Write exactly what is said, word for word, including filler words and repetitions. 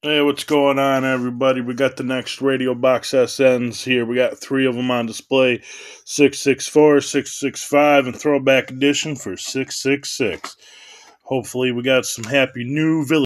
Hey, what's going on, everybody? We got the next Radio Box S Ns here. We got three of them on display, six six four, six six five, and Throwback Edition for six six six. Hopefully we got some happy new village